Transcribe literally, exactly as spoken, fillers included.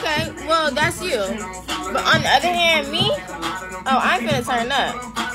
Okay, well, that's you. But on the other hand, me, oh, I ain't finna turn up.